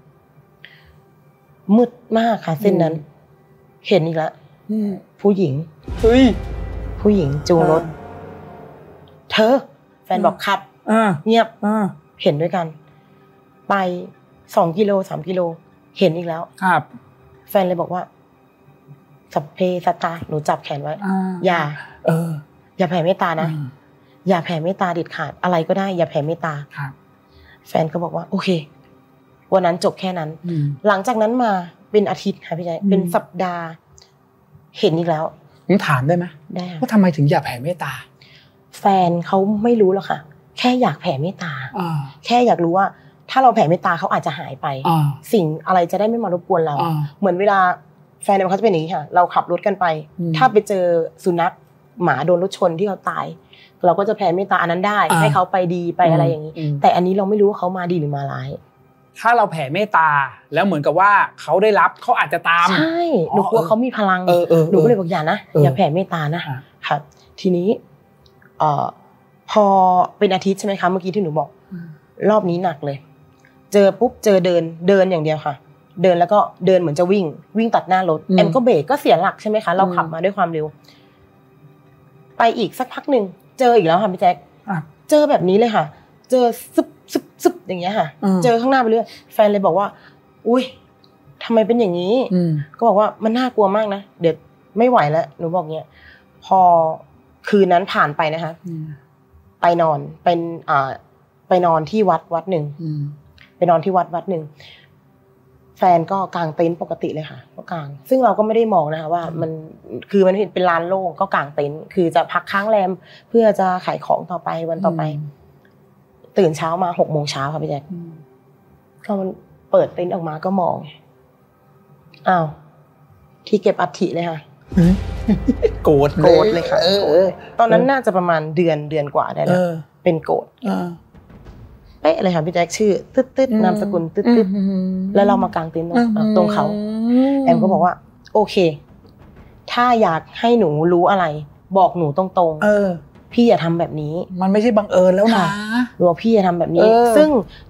มืดมากค่ะเส้นนั้นเห็นอีกแล้วผู้หญิงเฮ้ยผู้หญิงจูงรถเธอแฟนบอกขับเงียบเห็นด้วยกันไปสองกิโลสามกิโลเห็นอีกแล้วครับแฟนเลยบอกว่าสัพเพสัตตาหนูจับแขนไว้อย่าเอออย่าแผ่เมตตานะอย่าแผ่เมตตาเด็ดขาดอะไรก็ได้อย่าแผ่เมตตาแฟนก็บอกว่าโอเควันนั้นจบแค่นั้นหลังจากนั้นมาเป็นอาทิตย์ค่ะพี่ใจเป็นสัปดาห์เห็นอีกแล้วผมถามได้ไหมได้ว่าทำไมถึงอย่าแผ่เมตตาแฟนเขาไม่รู้หรอกค่ะแค่อยากแผ่เมตตาแค่อยากรู้ว่าถ้าเราแผ่เมตตาเขาอาจจะหายไปสิ่งอะไรจะได้ไม่มารบกวนเราเหมือนเวลาแฟนเขาจะเป็นอย่างนี้ค่ะเราขับรถกันไปถ้าไปเจอสุนัขหมาโดนรถชนที่เขาตายเราก็จะแผ่เมตตาอันนั้นได้ให้เขาไปดีไปอะไรอย่างนี้แต่อันนี้เราไม่รู้ว่าเขามาดีหรือมาร้ายถ้าเราแผ่เมตตาแล้วเหมือนกับว่าเขาได้รับเขาอาจจะตามใช่หนูกลัวเขามีพลังหนูก็เลยบอกอย่านะอย่าแผ่เมตตานะค่ะทีนี้เอ่อพอเป็นอาทิตย์ใช่ไหมคะเมื่อกี้ที่หนูบอกรอบนี้หนักเลยเจอปุ๊บเจอเดินเดินอย่างเดียวค่ะเดินแล้วก็เดินเหมือนจะวิ่งวิ่งตัดหน้ารถแอมก็เบรกก็เสียหลักใช่ไหมคะเราขับมาด้วยความเร็วไปอีกสักพักหนึ่งเจออีกแล้วค่ะพี่แจ๊คเจอแบบนี้เลยค่ะเจอซึบซึบซึบอย่างเงี้ยค่ะเจอข้างหน้าไปเรื่อยแฟนเลยบอกว่าอุ้ยทำไมเป็นอย่างนี้ก็บอกว่ามันน่ากลัวมากนะเดี๋ยวไม่ไหวแล้วหนูบอกเงี้ยพอคืนนั้นผ่านไปนะคะไปนอนเป็นอ่าไปนอนที่วัดวัดหนึ่งไปนอนที่วัดวัดหนึ่งแฟนก็กางเต็นท์ปกติเลยค่ะก็กางซึ่งเราก็ไม่ได้มองนะคะว่ามันคือมันเป็นลานโล่งก็กางเต็นท์คือจะพักค้างแรมเพื่อจะขายของต่อไปวันต่อไปตื่นเช้ามาหกโมงเช้าค่ะพี่แจ๊คก็มันเปิดเต็นท์ออกมาก็มองอ้าวที่เก็บอัฐิเลยค่ะโกรธโกรธเลยค่ะตอนนั้นน่าจะประมาณเดือนเดือนกว่าได้แล้วเป็นโกรธเป๊ะเลยค่ะพี่แจ๊คชื่อตึ๊ดตึ๊ดนามสกุลตึ๊ดตึ๊ดแล้วเรามากางเต็นท์ตรงเขาแอมก็บอกว่าโอเคถ้าอยากให้หนูรู้อะไรบอกหนูตรงๆเออพี่อย่าทำแบบนี้มันไม่ใช่บังเอิญแล้วนะหรือว่าพี่อย่าทำแบบนี้ซึ่ง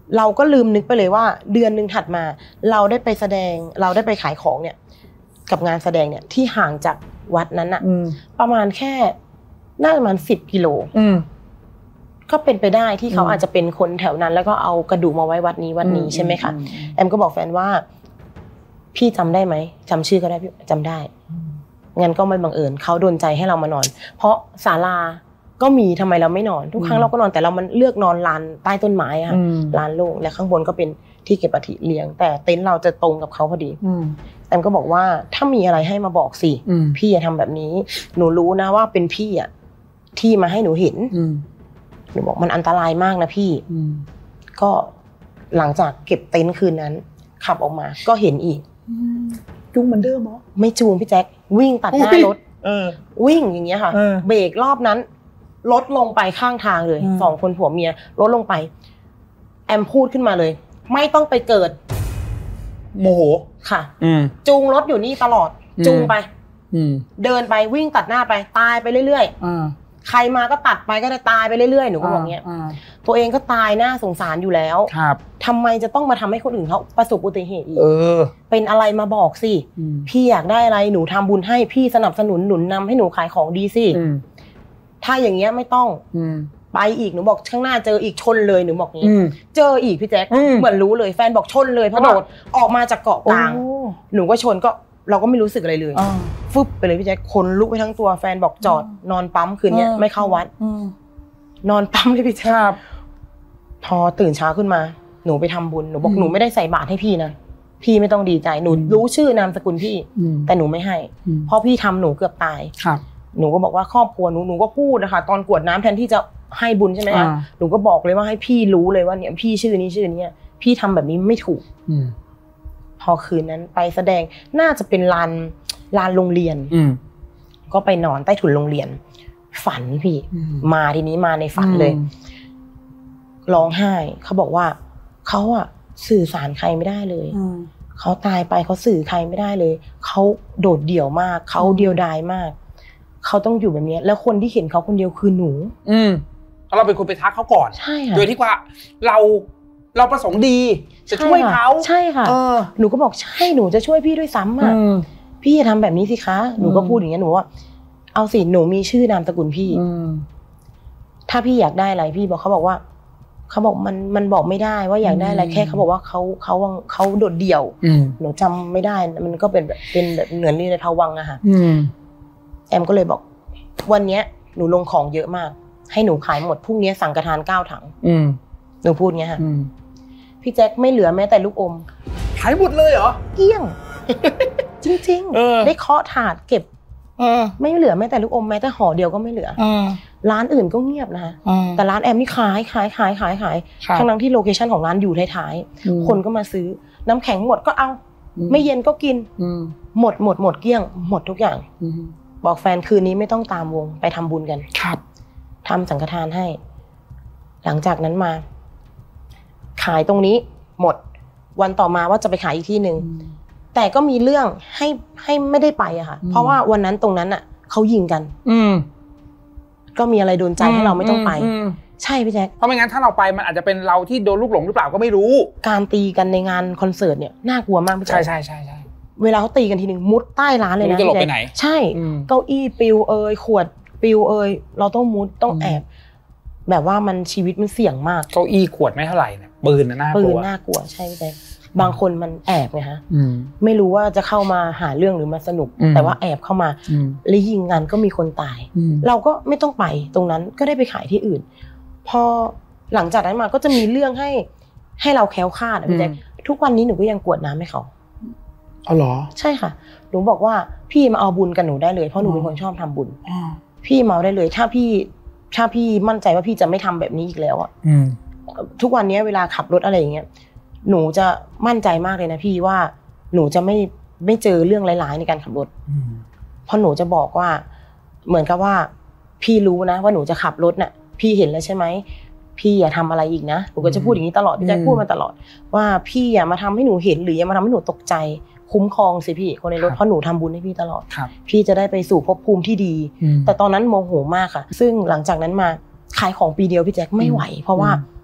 เราก็ลืมนึกไปเลยว่าเดือนนึงถัดมาเราได้ไปแสดงเราได้ไปขายของเนี่ยกับงานแสดงเนี่ยที่ห่างจากวัดนั้นอะประมาณแค่น่าจะประมาณสิบกิโลก็เป็นไปได้ที่เขาอาจจะเป็นคนแถวนั้นแล้วก็เอากระดูกมาไว้วัดนี้วัดนี้ใช่ไหมคะแอมก็บอกแฟนว่าพี่จำได้ไหมจำชื่อก็ได้พี่จำได้งั้นก็ไม่บังเอิญเขาโดนใจให้เรามานอนเพราะศาลาก็มีทำไมเราไม่นอนทุกครั้งเราก็นอนแต่เรามันเลือกนอนลานใต้ต้นไม้อะลานโล่งและข้างบนก็เป็นที่เก็บอัฐิเลี้ยงแต่เต็นท์เราจะตรงกับเขาพอดีแอมก็บอกว่าถ้ามีอะไรให้มาบอกสิพี่อย่าทำแบบนี้หนูรู้นะว่าเป็นพี่อะที่มาให้หนูเห็นหนูบอกมันอันตรายมากนะพี่ก็หลังจากเก็บเต็นท์คืนนั้นขับออกมาก็เห็นอีกจูงเหมือนเดิมเหรอไม่จูงพี่แจ๊ควิ่งตัดหน้ารถวิ่งอย่างเงี้ยค่ะเบรกรอบนั้นรถลงไปข้างทางเลยสองคนผัวเมียรถลงไปแอมพูดขึ้นมาเลยไม่ต้องไปเกิดโมโหค่ะจูงรถอยู่นี่ตลอดจูงไปเดินไปวิ่งตัดหน้าไปตายไปเรื่อยๆใครมาก็ตัดไปก็ได้ตายไปเรื่อยๆหนูก็บอกเงี้ยตัวเองก็ตายน่าสงสารอยู่แล้วทำไมจะต้องมาทำให้คนอื่นเขาประสบอุบัติเหตุอีกเป็นอะไรมาบอกสิพี่อยากได้อะไรหนูทำบุญให้พี่สนับสนุนหนุนนำให้หนูขายของดีสิถ้าอย่างเงี้ยไม่ต้องไปอีกหนูบอกข้างหน้าเจออีกชนเลยหนูบอกงี้เจออีกพี่แจ๊คเหมือนรู้เลยแฟนบอกชนเลยเพราะว่าออกมาจากเกาะกลางหนูก็ชนก็เราก็ไม่รู้สึกอะไรเลยฟึบไปเลยพี่แจ๊คคนลุกไปทั้งตัวแฟนบอกจอดนอนปั๊มคืนนี้ไม่เข้าวัดนอนปั๊มเลยพี่แจ๊คพอตื่นเช้าขึ้นมาหนูไปทำบุญหนูบอกหนูไม่ได้ใส่บาตรให้พี่นะพี่ไม่ต้องดีใจหนูรู้ชื่อนามสกุลพี่แต่หนูไม่ให้เพราะพี่ทำหนูเกือบตายหนูก็บอกว่าครอบครัวหนูหนูก็พูดนะคะตอนกรวดน้ำแทนที่จะให้บุญใช่ไหมคะหนูก็บอกเลยว่าให้พี่รู้เลยว่าเนี่ยพี่ชื่อนี้ชื่อนี้พี่ทำแบบนี้ไม่ถูกพอคืนนั้นไปแสดงน่าจะเป็นลานลานโรงเรียนก็ไปนอนใต้ถุนโรงเรียนฝันพี่มาทีนี้มาในฝันเลยร้องไห้เขาบอกว่าเขาอะสื่อสารใครไม่ได้เลยเขาตายไปเขาสื่อใครไม่ได้เลยเขาโดดเดี่ยวมากเขาเดียวดายมากเขาต้องอยู่แบบนี้แล้วคนที่เห็นเขาคนเดียวคือหนูอืมเราเป็นคนไปทักเขาก่อนใช่ค่ะโดยที่ว่าเราเราประสงค์ดีจะช่วยเขาใช่ค่ะหนูก็บอกใช่หนูจะช่วยพี่ด้วยซ้ำอ่ะพี่จะทำแบบนี้สิคะหนูก็พูดอย่างนี้หนูว่าเอาสิหนูมีชื่อนามสกุลพี่ถ้าพี่อยากได้อะไรพี่บอกเขาบอกว่าเขาบอกมันมันบอกไม่ได้ว่าอยากได้อะไรแค่เขาบอกว่าเขาเขาเขาโดดเดี่ยวหนูจำไม่ได้มันก็เป็นแบบเป็นแบบเหมือนในภวังค์อะค่ะแอมก็เลยบอกวันเนี้ยหนูลงของเยอะมากให้หนูขายหมดพรุ่งนี้สังฆทานเก้าถังหนูพูดเงี้ยค่ะพี่แจ็คไม่เหลือแม้แต่ลูกอมขายหมดเลยเหรอเกลี้ยงจริงๆได้เคาะถาดเก็บไม่เหลือแม้แต่ลูกอมแม้แต่ห่อเดียวก็ไม่เหลือร้านอื่นก็เงียบนะคะแต่ร้านแอมนี่ขายขายขายขายขายทั้งนั้นที่โลเคชั่นของร้านอยู่ท้ายๆคนก็มาซื้อน้ำแข็งหมดก็เอาไม่เย็นก็กินหมดหมดหมดเกลี้ยงหมดทุกอย่างบอกแฟนคืนนี้ไม่ต้องตามวงไปทำบุญกันครับทำสังฆทานให้หลังจากนั้นมาขายตรงนี้หมดวันต่อมาว่าจะไปขายอีกที่หนึ่งแต่ก็มีเรื่องให้ให้ไม่ได้ไปอะค่ะเพราะว่าวันนั้นตรงนั้นอะเขายิงกันอืมก็มีอะไรโดนใจให้เราไม่ต้องไปใช่พี่แจ๊คเพราะไม่งั้นถ้าเราไปมันอาจจะเป็นเราที่โดนลูกหลงหรือเปล่าก็ไม่รู้การตีกันในงานคอนเสิร์ตเนี่ยน่ากลัวมากพี่แจ๊คใช่ใช่ใช่ใช่เวลาเขาตีกันทีนึงมุดใต้ร้านเลยนะจะหลบไปไหนใช่เก้าอี้ปิวเอยขวดปิวเอยเราต้องมุดต้องแอบแบบว่ามันชีวิตมันเสี่ยงมากเก้าอี้ขวดไม่เท่าไหร่เนี่ยปืนน่ากลัวปืนน่ากลัวใช่แต่บางคนมันแอบไงฮะไม่รู้ว่าจะเข้ามาหาเรื่องหรือมาสนุกแต่ว่าแอบเข้ามาแล้วยิงกันก็มีคนตายเราก็ไม่ต้องไปตรงนั้นก็ได้ไปขายที่อื่นพอหลังจากนั้นมาก็จะมีเรื่องให้ให้เราแคล้วคลาดพี่แจ๊คทุกวันนี้หนูก็ยังกวดน้ำให้เขาอ๋อเหรอใช่ค่ะหนูบอกว่าพี่มาเอาบุญกับหนูได้เลยเพราะหนูเป็นคนชอบทำบุญพี่มาได้เลยถ้าพี่ถ้าพี่มั่นใจว่าพี่จะไม่ทำแบบนี้อีกแล้วอ่ะทุกวันนี้เวลาขับรถอะไรอย่างเงี้ยหนูจะมั่นใจมากเลยนะพี่ว่าหนูจะไม่ไม่เจอเรื่องร้ายๆในการขับรถเพราะหนูจะบอกว่าเหมือนกับว่าพี่รู้นะว่าหนูจะขับรถน่ะพี่เห็นแล้วใช่ไหมพี่อย่าทำอะไรอีกนะหนูก็จะพูดอย่างนี้ตลอดพี่จะพูดมาตลอดว่าพี่อย่ามาทำให้หนูเห็นหรืออย่ามาทำให้หนูตกใจคุ้มครองสิพี่คนในรถเพราะหนูทำบุญให้พี่ตลอดพี่จะได้ไปสู่ภพภูมิที่ดีแต่ตอนนั้นโมโหมากค่ะซึ่งหลังจากนั้นมาขายของปีเดียวพี่แจ็คไม่ไหวเพราะว่า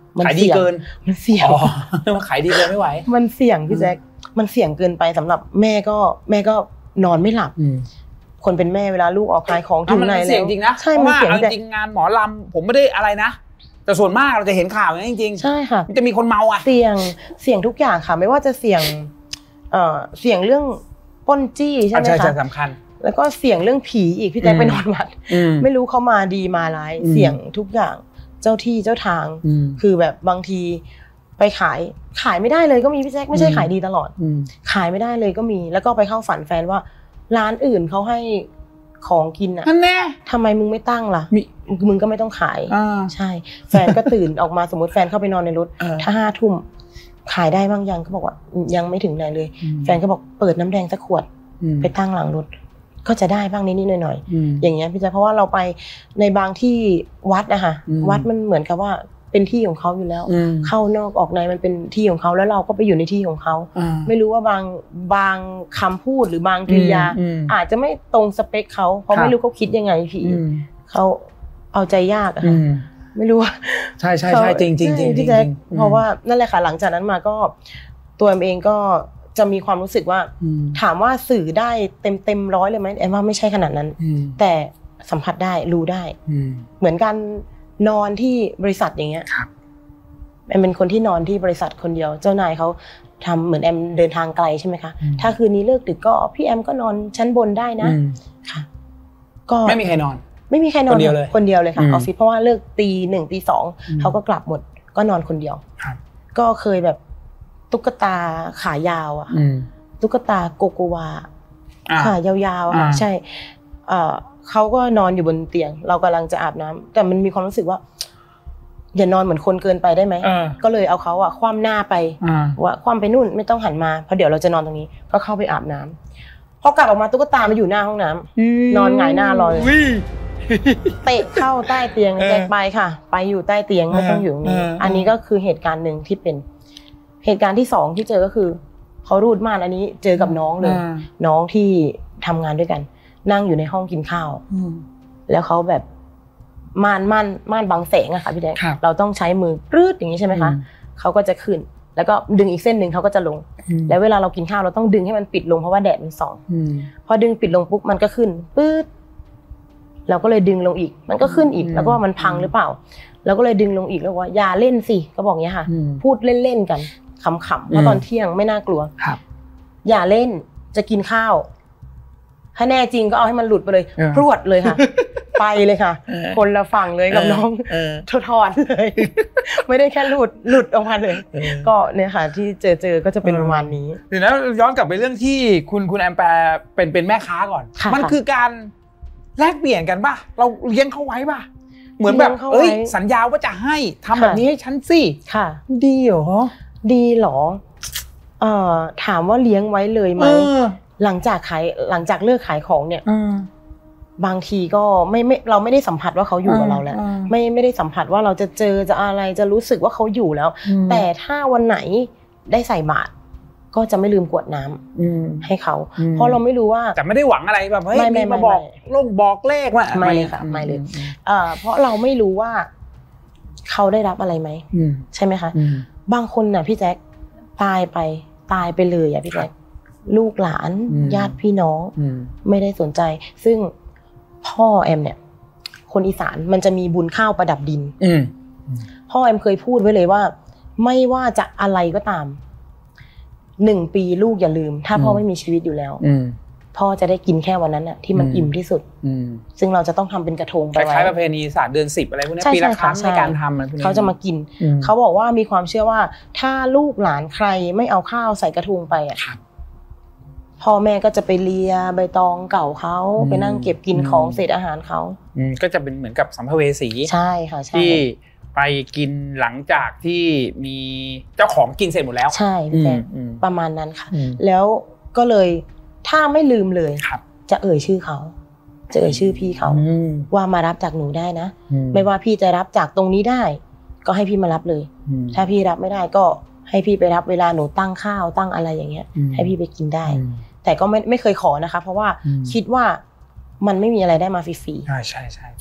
ขายดีเกินมันเสี่ยงมันขายดีเกินไม่ไหวมันเสี่ยงพี่แจ๊คมันเสี่ยงเกินไปสำหรับแม่ก็แม่ก็นอนไม่หลับคนเป็นแม่เวลาลูกออกขายของถึงไหนแล้วมันเสี่ยงจริงนะใช่มันเสี่ยงจริงงานหมอลำผมไม่ได้อะไรนะแต่ส่วนมากเราจะเห็นข่าวอย่างนี้จริงๆใช่ค่ะมันจะมีคนเมาอ่ะเสี่ยงเสี่ยงทุกอย่างค่ะไม่ว่าจะเสี่ยงเอ่อเสี่ยงเรื่องปล้นจี้ใช่ไหมคะใช่สำคัญแล้วก็เสี่ยงเรื่องผีอีกพี่แจ๊คไปนอนวัดไม่รู้เขามาดีมาร้ายเสี่ยงทุกอย่างเจ้าที่เจ้าทางคือแบบบางทีไปขายขายไม่ได้เลยก็มีพี่แจ๊คไม่ใช่ขายดีตลอดขายไม่ได้เลยก็มีแล้วก็ไปเข้าฝันแฟนว่าร้านอื่นเขาให้ของกินอ่ะนั่นแน่ทำไมมึงไม่ตั้งล่ะมึงก็ไม่ต้องขายใช่แฟนก็ตื่นออกมาสมมติแฟนเข้าไปนอนในรถถ้าห้าทุ่มขายได้บ้างยังเขาบอกว่ายังไม่ถึงไหนเลยแฟนก็บอกเปิดน้ำแดงสักขวดไปตั้งหลังรถก็จะได้บ้างนิดๆหน่อยๆอย่างเงี้ยพี่แจ๊คเพราะว่าเราไปในบางที่วัดนะคะวัดมันเหมือนกับว่าเป็นที่ของเขาอยู่แล้วเข้านอกออกในมันเป็นที่ของเขาแล้วเราก็ไปอยู่ในที่ของเขาไม่รู้ว่าบางบางคำพูดหรือบางกริยาอาจจะไม่ตรงสเปคเขาเพราะไม่รู้เขาคิดยังไงพี่เขาเอาใจยากอะไม่รู้ว่าใช่ใช่ใช่จริงจริงจริงพี่แจ๊คเพราะว่านั่นแหละค่ะหลังจากนั้นมาก็ตัวเองก็จะมีความรู้สึกว่าถามว่าสื่อได้เต็มเต็มร้อยเลยไหมแอมว่าไม่ใช่ขนาดนั้นแต่สัมผัสได้รู้ได้เหมือนกันนอนที่บริษัทอย่างเงี้ยแอมเป็นคนที่นอนที่บริษัทคนเดียวเจ้านายเขาทำเหมือนแอมเดินทางไกลใช่ไหมคะถ้าคืนนี้เลิกดึกก็พี่แอมก็นอนชั้นบนได้นะค่ะก็ไม่มีใครนอนไม่มีใครนอนคนเดียวเลยคนเดียวเลยค่ะออฟฟิศเพราะว่าเลิกตีหนึ่งตีสองเขาก็กลับหมดก็นอนคนเดียวก็เคยแบบตุ๊กตาขายาวอ่ะตุ๊กตาโกโกวาขายาวๆค่ะใช่เขาก็นอนอยู่บนเตียงเรากำลังจะอาบน้ำแต่มันมีความรู้สึกว่าอย่านอนเหมือนคนเกินไปได้ไหมก็เลยเอาเขาอะคว่ำหน้าไปว่าคว่ำไปนู่นไม่ต้องหันมาเพราะเดี๋ยวเราจะนอนตรงนี้ก็เข้าไปอาบน้ำพอกลับออกมาตุ๊กตามาอยู่หน้าห้องน้ำนอนหงายหน้ารอเลยเตะเข้าใต้เตียงแจกไปค่ะไปอยู่ใต้เตียงไม่ต้องอยู่ตรงนี้อันนี้ก็คือเหตุการณ์หนึ่งที่เป็นเหตุการณ์ที่สองที่เจอก็คือเขารูดม่านอันนี้เจอกับน้องเลยน้องที่ทำงานด้วยกันนั่งอยู่ในห้องกินข้าวแล้วเขาแบบม่านม่านม่านบังแสงอะค่ะพี่แดงเราต้องใช้มือปรื้ดอย่างนี้ใช่ไหมคะเขาก็จะขึ้นแล้วก็ดึงอีกเส้นหนึ่งเขาก็จะลงแล้วเวลาเรากินข้าวเราต้องดึงให้มันปิดลงเพราะว่าแดดมันส่องพอดึงปิดลงปุ๊บมันก็ขึ้นปื๊ดเราก็เลยดึงลงอีกมันก็ขึ้นอีกแล้วก็มันพังหรือเปล่าเราก็เลยดึงลงอีกแล้วว่าอย่าเล่นสิก็บอกเงี้ยค่ะพูดเล่นๆกันขำๆเพราะตอนเที่ยงไม่น่ากลัวอย่าเล่นจะกินข้าวถ้าแน่จริงก็เอาให้มันหลุดไปเลยพรวดเลยค่ะไปเลยค่ะคนละฝั่งเลยกับน้องถอดเลยไม่ได้แค่หลุดหลุดออกมาเลยก็เนี่ยค่ะที่เจอเจอก็จะเป็นประมาณนี้เดี๋ยวนะย้อนกลับไปเรื่องที่คุณคุณแอมแปร์เป็นเป็นแม่ค้าก่อนมันคือการแลกเปลี่ยนกันป่ะเราเลี้ยงเขาไว้ป่ะเหมือนแบบเอ้ยสัญญาว่าจะให้ทำแบบนี้ให้ฉันสิค่ะดีเหรอดีเหรอเอ่อถามว่าเลี้ยงไว้เลยไหมหลังจากขายหลังจากเลิกขายของเนี่ยบางทีก็ไม่ไม่เราไม่ได้สัมผัสว่าเขาอยู่กับเราแล้วไม่ไม่ได้สัมผัสว่าเราจะเจอจะอะไรจะรู้สึกว่าเขาอยู่แล้วแต่ถ้าวันไหนได้ใส่บาตรก็จะไม่ลืมกรวดน้ำให้เขาเพราะเราไม่รู้ว่าแต่ไม่ได้หวังอะไรแบบเฮ้ยมีมาบอกลงบอกเลขว่าไม่ค่ะไม่เลยเพราะเราไม่รู้ว่าเขาได้รับอะไรไหมใช่ไหมคะบางคนน่ะพี่แจ๊คตายไปตายไปเลยอ่ะพี่แจ๊คลูกหลานญาติพี่น้องไม่ได้สนใจซึ่งพ่อแอมเนี่ยคนอีสานมันจะมีบุญข้าวประดับดินพ่อแอมเคยพูดไว้เลยว่าไม่ว่าจะอะไรก็ตามหนึ่งปีลูกอย่าลืมถ้าพ่อไม่มีชีวิตอยู่แล้วพ่อจะได้กินแค่วันนั้นน่ะที่มันอิ่มที่สุดซึ่งเราจะต้องทำเป็นกระทงไปไว้คล้ายๆประเพณีศาสตร์เดือนสิบอะไรพวกนี้ปีละครั้งในการทำอะไรพวกนี้เขาจะมากินเขาบอกว่ามีความเชื่อว่าถ้าลูกหลานใครไม่เอาข้าวใส่กระทงไปอ่ะพ่อแม่ก็จะไปเลียใบตองเก่าเขาไปนั่งเก็บกินของเศษอาหารเขาก็จะเป็นเหมือนกับสัมภเวสีใช่ค่ะใช่ที่ไปกินหลังจากที่มีเจ้าของกินเสร็จหมดแล้วใช่พี่แจ๊คประมาณนั้นค่ะแล้วก็เลยถ้าไม่ลืมเลยจะเอ่ยชื่อเขาจะเอ่ยชื่อพี่เขาว่ามารับจากหนูได้นะไม่ว่าพี่จะรับจากตรงนี้ได้ก็ให้พี่มารับเลยถ้าพี่รับไม่ได้ก็ให้พี่ไปรับเวลาหนูตั้งข้าวตั้งอะไรอย่างเงี้ยให้พี่ไปกินได้แต่ก็ไม่ไม่เคยขอนะคะเพราะว่าคิดว่ามันไม่มีอะไรได้มาฟรีๆใช่ใช่ใช่ถูก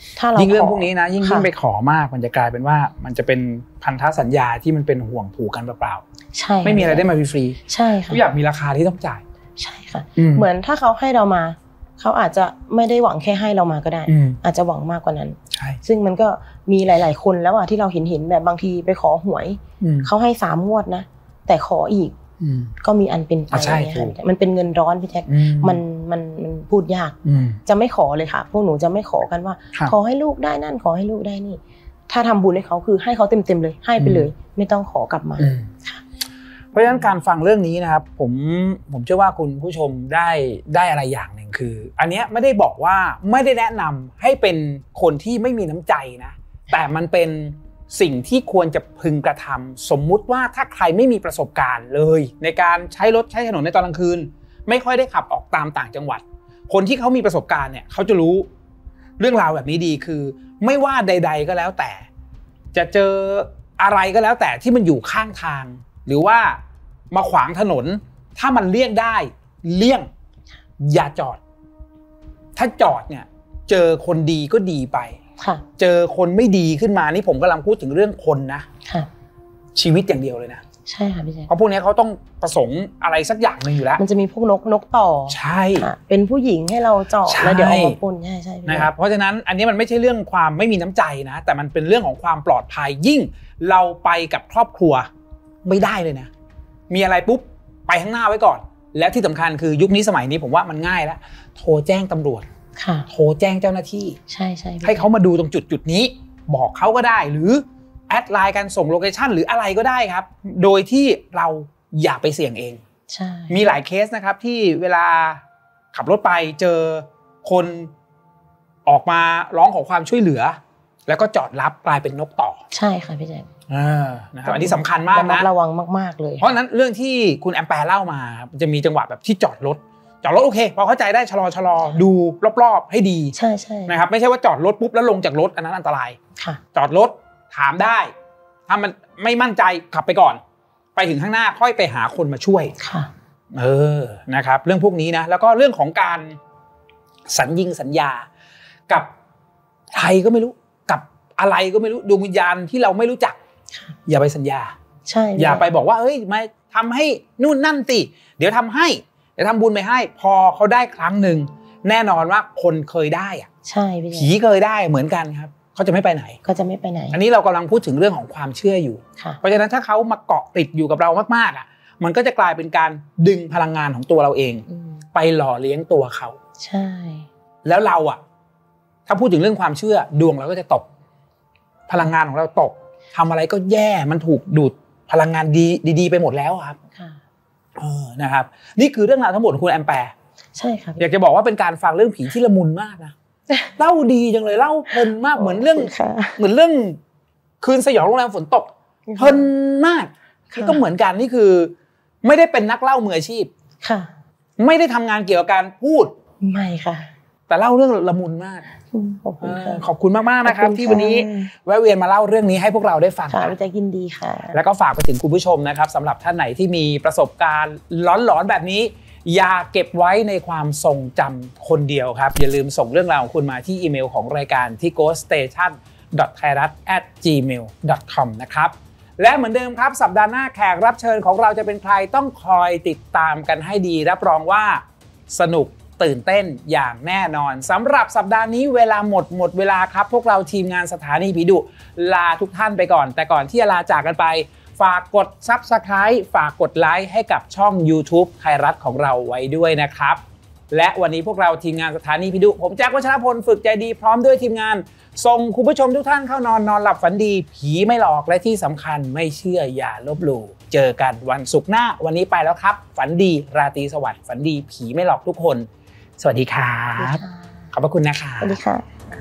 ถ้าเรายิ่งเรื่องพวกนี้นะยิ่งยิ่งไปขอมากมันจะกลายเป็นว่ามันจะเป็นพันธสัญญาที่มันเป็นห่วงผูกกันเปล่าๆใช่ไม่มีอะไรได้มาฟรีๆใช่ค่ะทุกอย่างมีราคาที่ต้องจ่ายใช่ค่ะเหมือนถ้าเขาให้เรามาเขาอาจจะไม่ได้หวังแค่ให้เรามาก็ได้อาจจะหวังมากกว่านั้นใช่ซึ่งมันก็มีหลายๆคนแล้วอ่ะที่เราเห็นเห็นแบบบางทีไปขอหวยเขาให้สามงวดนะแต่ขออีกก็มีอันเป็นไปมันเป็นเงินร้อนพี่แท็กมันมันมันพูดยากจะไม่ขอเลยค่ะพวกหนูจะไม่ขอกันว่าขอให้ลูกได้นั่นขอให้ลูกได้นี่ถ้าทำบุญให้เขาคือให้เขาเต็มๆเลยให้ไปเลยไม่ต้องขอกลับมาเพราะฉะนั้นการฟังเรื่องนี้นะครับผมผมเชื่อว่าคุณผู้ชมได้ได้อะไรอย่างหนึ่งคืออันนี้ไม่ได้บอกว่าไม่ได้แนะนำให้เป็นคนที่ไม่มีน้ำใจนะแต่มันเป็นสิ่งที่ควรจะพึงกระทำสมมุติว่าถ้าใครไม่มีประสบการณ์เลยในการใช้รถใช้ถนนในตอนกลางคืนไม่ค่อยได้ขับออกตามต่างจังหวัดคนที่เขามีประสบการณ์เนี่ยเขาจะรู้เรื่องราวแบบนี้ดีคือไม่ว่าใดๆก็แล้วแต่จะเจออะไรก็แล้วแต่ที่มันอยู่ข้างทางหรือว่ามาขวางถนนถ้ามันเลี่ยงได้เลี่ยงอย่าจอดถ้าจอดเนี่ยเจอคนดีก็ดีไปเจอคนไม่ดีขึ้นมานี่ผมกำลังพูดถึงเรื่องคนนะชีวิตอย่างเดียวเลยนะใช่ค่ะพี่แจ๊คเพราะพวกนี้เขาต้องประสงค์อะไรสักอย่างนึงอยู่แล้วมันจะมีพวกนกนกต่อใช่เป็นผู้หญิงให้เราจอดแล้วเดี๋ยวเอามาปนใช่ใช่นะครับเพราะฉะนั้นอันนี้มันไม่ใช่เรื่องความไม่มีน้ำใจนะแต่มันเป็นเรื่องของความปลอดภัยยิ่งเราไปกับครอบครัวไม่ได้เลยนะมีอะไรปุ๊บไปข้างหน้าไว้ก่อนและที่สำคัญคือยุคนี้สมัยนี้ผมว่ามันง่ายแล้วโทรแจ้งตำรวจโทรแจ้งเจ้าหน้าที่ใช่ใช่ให้เขามาดูตรงจุดจุดนี้บอกเขาก็ได้หรือแอดไลน์กันส่งโลเคชั่นหรืออะไรก็ได้ครับโดยที่เราอย่าไปเสี่ยงเองใช่มีหลายเคสนะครับที่เวลาขับรถไปเจอคนออกมาร้องขอความช่วยเหลือแล้วก็จอดรับกลายเป็นนกต่อใช่ค่ะพี่แจ๊คอ่านะครับอันนี้สำคัญมากนะระวังมากๆเลยเพราะนั้นเรื่องที่คุณแอมแปร์เล่ามาจะมีจังหวะแบบที่จอดรถจอดรถโอเคพอเข้าใจได้ชะลอชะลอดูรอบๆให้ดีใช่ใช่นะครับไม่ใช่ว่าจอดรถปุ๊บแล้วลงจากรถอันนั้นอันตรายค่ะจอดรถถามได้ถ้ามันไม่มั่นใจขับไปก่อนไปถึงข้างหน้าค่อยไปหาคนมาช่วยค่ะเออนะครับเรื่องพวกนี้นะแล้วก็เรื่องของการสัญญิงสัญญากับใครก็ไม่รู้กับอะไรก็ไม่รู้ดวงวิญญาณที่เราไม่รู้จักอย่าไปสัญญาใช่อย่าไปบอกว่าเอ้ยมาทำให้นู่นนั่นสิเดี๋ยวทำให้เดี๋ยวทำบุญไปให้พอเขาได้ครั้งหนึ่งแน่นอนว่าคนเคยได้อะใช่ผีเคยได้เหมือนกันครับเขาจะไม่ไปไหนก็จะไม่ไปไหนอันนี้เรากำลังพูดถึงเรื่องของความเชื่ออยู่เพราะฉะนั้นถ้าเขามาเกาะติดอยู่กับเรามากๆอ่ะมันก็จะกลายเป็นการดึงพลังงานของตัวเราเองไปหล่อเลี้ยงตัวเขาใช่แล้วเราอ่ะถ้าพูดถึงเรื่องความเชื่อดวงเราก็จะตกพลังงานของเราตกทำอะไรก็แย่มันถูกดูดพลังงานดีดีๆไปหมดแล้วครับเออนะครับนี่คือเรื่องราวทั้งหมดของคุณแอมแปร์ใช่ครับอยากจะบอกว่าเป็นการฟังเรื่องผีที่ละมุนมากนะเล่าดีจังเลยเล่าเพลินมากเหมือนเรื่องเหมือนเรื่องคืนสยองโรงแรมฝนตกเพลินมากนี่ก็เหมือนกันนี่คือไม่ได้เป็นนักเล่ามืออาชีพค่ะไม่ได้ทำงานเกี่ยวกับการพูดไม่ค่ะแต่เล่าเรื่องละมุนมากขอบคุณค่ะขอบคุณมากๆนะครับที่วันนี้แวะเวียนมาเล่าเรื่องนี้ให้พวกเราได้ฟังค่ะจะยินดีค่ะแล้วก็ฝากไปถึงคุณผู้ชมนะครับสำหรับท่านไหนที่มีประสบการณ์หลอนๆแบบนี้อย่าเก็บไว้ในความทรงจำคนเดียวครับอย่าลืมส่งเรื่องราวของคุณมาที่อีเมลของรายการที่ โกสต์สเตชัน ดอท ไทยรัฐ แอท จีเมล ดอท คอม นะครับและเหมือนเดิมครับสัปดาห์หน้าแขกรับเชิญของเราจะเป็นใครต้องคอยติดตามกันให้ดีรับรองว่าสนุกตื่นเต้นอย่างแน่นอนสำหรับสัปดาห์นี้เวลาหมดหมดเวลาครับพวกเราทีมงานสถานีผีดุลาทุกท่านไปก่อนแต่ก่อนที่จะลาจากกันไปฝากกด ซับสไครบ์ ฝากกดไลค์ให้กับช่อง YouTube ไทยรัฐของเราไว้ด้วยนะครับและวันนี้พวกเราทีมงานสถานีผีดุผมแจ็ควัชรพลฝึกใจดีพร้อมด้วยทีมงานส่งคุณผู้ชมทุกท่านเข้านอนนอนหลับฝันดีผีไม่หลอกและที่สำคัญไม่เชื่ออย่าลบหลู่เจอกันวันศุกร์หน้าวันนี้ไปแล้วครับฝันดีราตรีสวัสดิ์ฝันดีผีไม่หลอกทุกคนสวัสดีครับขอบพระคุณนะคะสวัสดีค่ะ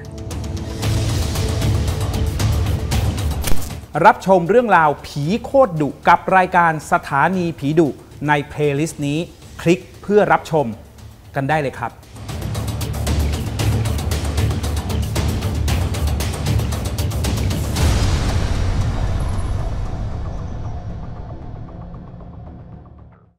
รับชมเรื่องราวผีโคตรดุกับรายการสถานีผีดุในเพลย์ลิสต์นี้คลิกเพื่อรับชมกันได้เลยครับ